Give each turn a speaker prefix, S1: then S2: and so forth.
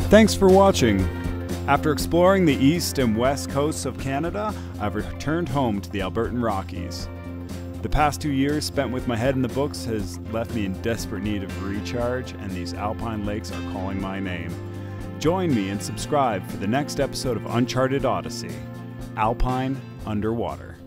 S1: Thanks for watching. After exploring the east and west coasts of Canada, I've returned home to the Albertan Rockies. The past 2 years spent with my head in the books has left me in desperate need of recharge, and these alpine lakes are calling my name. Join me and subscribe for the next episode of Uncharted Odyssey, Alpine Underwater.